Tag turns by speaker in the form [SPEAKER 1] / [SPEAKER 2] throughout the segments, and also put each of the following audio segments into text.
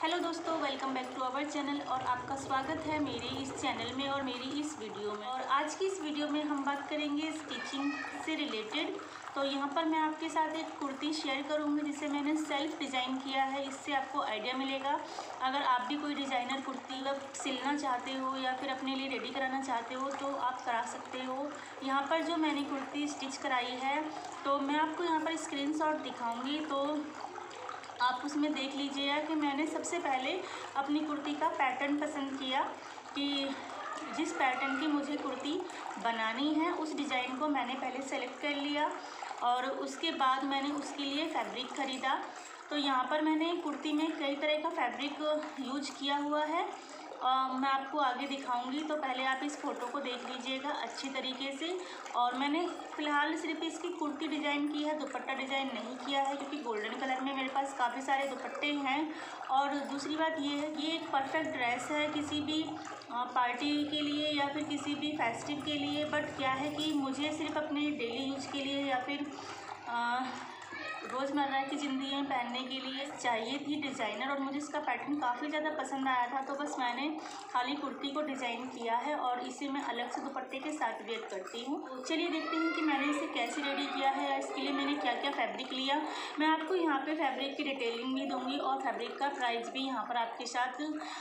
[SPEAKER 1] Hello दोस्तों, welcome back to our channel और आपका स्वागत है मेरे इस चैनल में और मेरी इस वीडियो में। और आज की इस वीडियो में हम बात करेंगे स्टिचिंग से रिलेटेड। तो यहाँ पर मैं आपके साथ एक कुर्ती शेयर करूँगी जिसे मैंने सेल्फ डिज़ाइन किया है। इससे आपको आइडिया मिलेगा। अगर आप भी कोई डिज़ाइनर कुर्ती सिलना चाहते हो या फिर अपने लिए रेडी कराना चाहते हो तो आप करा सकते हो। यहाँ पर जो मैंने कुर्ती स्टिच कराई है तो मैं आपको यहाँ पर स्क्रीनशॉट दिखाऊँगी, तो आप उसमें देख लीजिएगा कि मैंने सबसे पहले अपनी कुर्ती का पैटर्न पसंद किया कि जिस पैटर्न की मुझे कुर्ती बनानी है उस डिज़ाइन को मैंने पहले सेलेक्ट कर लिया और उसके बाद मैंने उसके लिए फैब्रिक ख़रीदा। तो यहाँ पर मैंने कुर्ती में कई तरह का फैब्रिक यूज किया हुआ है। मैं आपको आगे दिखाऊंगी, तो पहले आप इस फ़ोटो को देख लीजिएगा अच्छी तरीके से। और मैंने फ़िलहाल सिर्फ इसकी कुर्ती डिज़ाइन की है, दुपट्टा डिज़ाइन नहीं किया है क्योंकि गोल्डन कलर में मेरे पास काफ़ी सारे दुपट्टे हैं। और दूसरी बात ये है कि ये एक परफेक्ट ड्रेस है किसी भी पार्टी के लिए या फिर किसी भी फेस्टिव के लिए। बट क्या है कि मुझे सिर्फ अपने डेली यूज के लिए या फिर रोज़मर्रा की ज़िंदगी में पहनने के लिए चाहिए थी डिज़ाइनर, और मुझे इसका पैटर्न काफ़ी ज़्यादा पसंद आया था। तो बस मैंने खाली कुर्ती को डिज़ाइन किया है और इसे मैं अलग से दुपट्टे के साथ वेयर करती हूँ। चलिए देखते हैं कि मैंने इसे कैसे रेडी किया है या इसके लिए मैंने क्या क्या फैब्रिक लिया। मैं आपको यहाँ पे फैब्रिक की डिटेलिंग भी दूँगी और फैब्रिक का प्राइस भी यहाँ पर आपके साथ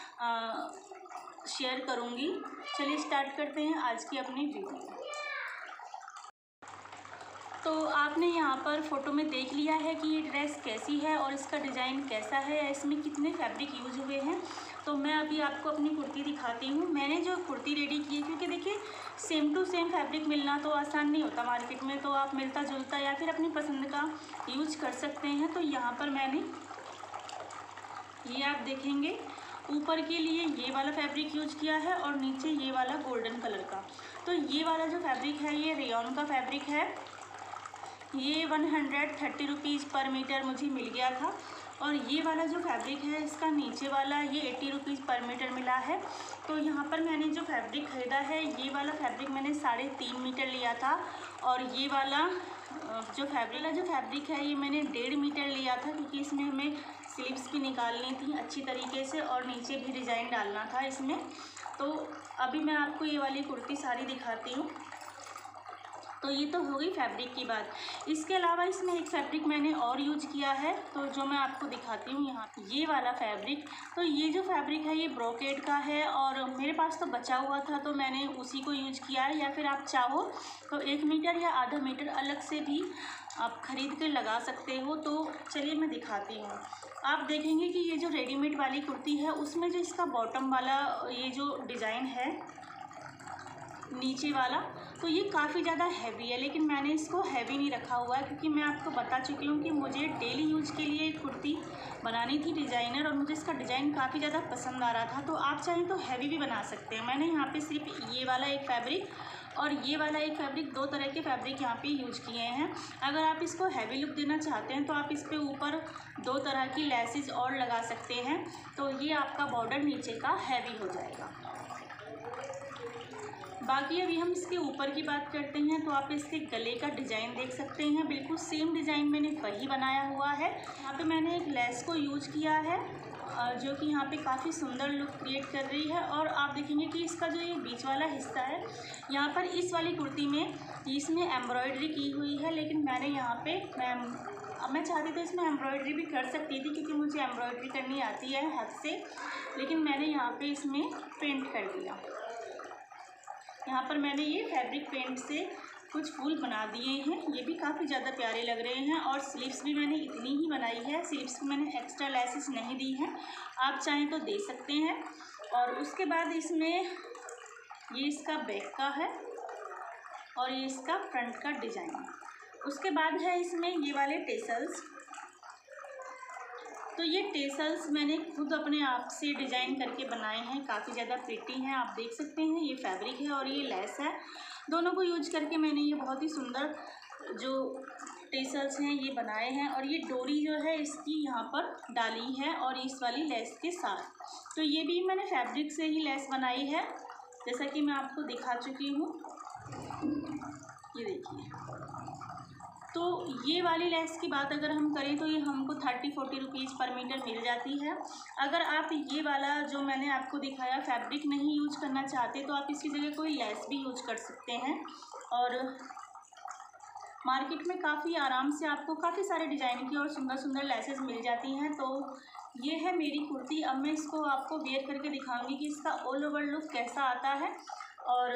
[SPEAKER 1] शेयर करूँगी। चलिए स्टार्ट करते हैं आज की अपनी वीडियो। तो आपने यहाँ पर फ़ोटो में देख लिया है कि ये ड्रेस कैसी है और इसका डिज़ाइन कैसा है, इसमें कितने फैब्रिक यूज हुए हैं। तो मैं अभी आपको अपनी कुर्ती दिखाती हूँ। मैंने जो कुर्ती रेडी की है, क्योंकि देखिए सेम टू सेम फैब्रिक मिलना तो आसान नहीं होता मार्केट में, तो आप मिलता जुलता या फिर अपनी पसंद का यूज कर सकते हैं। तो यहाँ पर मैंने ये आप देखेंगे ऊपर के लिए ये वाला फैब्रिक यूज किया है और नीचे ये वाला गोल्डन कलर का। तो ये वाला जो फैब्रिक है ये रेयॉन का फैब्रिक है। ये 130 रुपीज़ पर मीटर मुझे मिल गया था। और ये वाला जो फैब्रिक है इसका नीचे वाला ये 80 रुपीज़ पर मीटर मिला है। तो यहाँ पर मैंने जो फैब्रिक ख़रीदा है ये वाला फैब्रिक मैंने 3.5 मीटर लिया था। और ये वाला जो फैब्रिक है ये मैंने 1.5 मीटर लिया था, क्योंकि इसमें हमें स्लीव्स भी निकालनी थी अच्छी तरीके से और नीचे भी डिज़ाइन डालना था इसमें। तो अभी मैं आपको ये वाली कुर्ती सारी दिखाती हूँ। तो ये तो हो गई फैब्रिक की बात। इसके अलावा इसमें एक फैब्रिक मैंने और यूज किया है, तो जो मैं आपको दिखाती हूँ यहाँ ये वाला फैब्रिक। तो ये जो फैब्रिक है ये ब्रोकेड का है और मेरे पास तो बचा हुआ था तो मैंने उसी को यूज किया है। या फिर आप चाहो तो 1 मीटर या आधा मीटर अलग से भी आप ख़रीद कर लगा सकते हो। तो चलिए मैं दिखाती हूँ। आप देखेंगे कि ये जो रेडीमेड वाली कुर्ती है उसमें जो इसका बॉटम वाला ये जो डिज़ाइन है नीचे वाला, तो ये काफ़ी ज़्यादा हैवी है, लेकिन मैंने इसको हैवी नहीं रखा हुआ है क्योंकि मैं आपको बता चुकी हूँ कि मुझे डेली यूज के लिए एक कुर्ती बनानी थी डिज़ाइनर, और मुझे इसका डिज़ाइन काफ़ी ज़्यादा पसंद आ रहा था। तो आप चाहें तो हैवी भी बना सकते हैं। मैंने यहाँ पे सिर्फ ये वाला एक फैब्रिक और ये वाला एक फैब्रिक, 2 तरह के फैब्रिक यहाँ पे यूज किए हैं। अगर आप इसको हैवी लुक देना चाहते हैं तो आप इस पर ऊपर 2 तरह की लेसेस और लगा सकते हैं, तो ये आपका बॉर्डर नीचे का हैवी हो जाएगा। बाकी अभी हम इसके ऊपर की बात करते हैं। तो आप इसके गले का डिज़ाइन देख सकते हैं, बिल्कुल सेम डिज़ाइन मैंने वही बनाया हुआ है। यहाँ पे मैंने एक लेस को यूज किया है जो कि यहाँ पे काफ़ी सुंदर लुक क्रिएट कर रही है। और आप देखेंगे कि इसका जो ये बीच वाला हिस्सा है यहाँ पर इस वाली कुर्ती में इसमें एम्ब्रॉयडरी की हुई है, लेकिन मैंने यहाँ पे मैं चाहती तो इसमें एम्ब्रॉयडरी भी कर सकती थी क्योंकि मुझे एम्ब्रॉयडरी करनी आती है हाथ से, लेकिन मैंने यहाँ पे इसमें पेंट कर दिया। यहाँ पर मैंने ये फैब्रिक पेंट से कुछ फूल बना दिए हैं, ये भी काफ़ी ज़्यादा प्यारे लग रहे हैं। और स्लीव्स भी मैंने इतनी ही बनाई है, स्लीव्स में मैंने एक्स्ट्रा लेसेस नहीं दी हैं, आप चाहें तो दे सकते हैं। और उसके बाद इसमें ये इसका बैक का है और ये इसका फ्रंट का डिज़ाइन। उसके बाद है इसमें ये वाले टेसल्स। तो ये टेसल्स मैंने खुद अपने आप से डिज़ाइन करके बनाए हैं, काफ़ी ज़्यादा प्रिटी हैं, आप देख सकते हैं। ये फैब्रिक है और ये लेस है, दोनों को यूज करके मैंने ये बहुत ही सुंदर जो टेसल्स हैं ये बनाए हैं। और ये डोरी जो है इसकी यहाँ पर डाली है और इस वाली लेस के साथ। तो ये भी मैंने फैब्रिक से ही लेस बनाई है, जैसा कि मैं आपको दिखा चुकी हूँ। ये देखिए तो ये वाली लेस की बात अगर हम करें तो ये हमको 30-40 रुपीज़ पर मीटर मिल जाती है। अगर आप ये वाला जो मैंने आपको दिखाया फैब्रिक नहीं यूज करना चाहते तो आप इसकी जगह कोई लेस भी यूज कर सकते हैं। और मार्केट में काफ़ी आराम से आपको काफ़ी सारे डिज़ाइन की और सुंदर सुंदर लेसेस मिल जाती हैं। तो ये है मेरी कुर्ती। अब मैं इसको आपको वेयर करके दिखाऊंगी कि इसका ऑल ओवर लुक कैसा आता है। और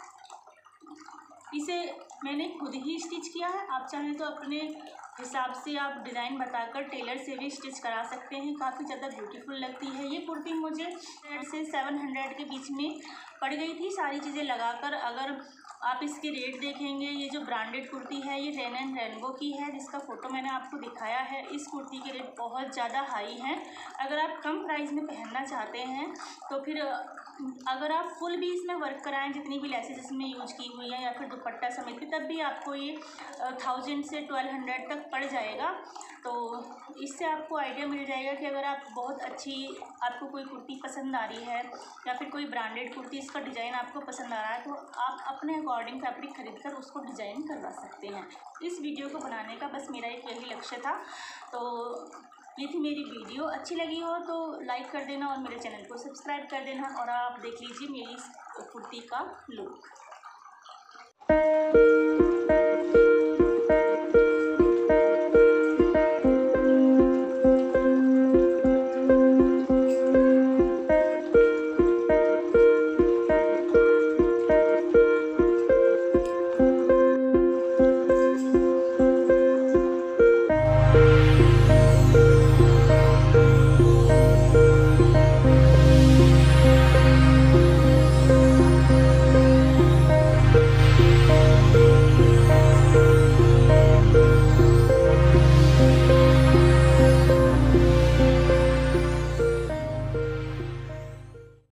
[SPEAKER 1] इसे मैंने खुद ही स्टिच किया है। आप चाहें तो अपने हिसाब से आप डिज़ाइन बताकर टेलर से भी स्टिच करा सकते हैं। काफ़ी ज़्यादा ब्यूटीफुल लगती है ये कुर्ती। मुझे 600 से 700 के बीच में पड़ गई थी सारी चीज़ें लगाकर। अगर आप इसके रेट देखेंगे, ये जो ब्रांडेड कुर्ती है ये रेन एंड रेनबो की है, जिसका फ़ोटो मैंने आपको दिखाया है। इस कुर्ती के रेट बहुत ज़्यादा हाई हैं। अगर आप कम प्राइस में पहनना चाहते हैं तो फिर अगर आप फुल भी इसमें वर्क कराएं, जितनी भी लेसेस इसमें यूज की हुई है या फिर दुपट्टा समेत भी, तब भी आपको ये 1000 से 1200 तक पड़ जाएगा। तो इससे आपको आइडिया मिल जाएगा कि अगर आप बहुत अच्छी आपको कोई कुर्ती पसंद आ रही है या फिर कोई ब्रांडेड कुर्ती इसका डिज़ाइन आपको पसंद आ रहा है तो आप अपने अकॉर्डिंग फैब्रिक खरीद कर उसको डिज़ाइन करवा सकते हैं। इस वीडियो को बनाने का बस मेरा एक यही लक्ष्य था। तो ये थी मेरी वीडियो। अच्छी लगी हो तो लाइक कर देना और मेरे चैनल को सब्सक्राइब कर देना। और आप देख लीजिए मेरी इस कुर्ती का लुक।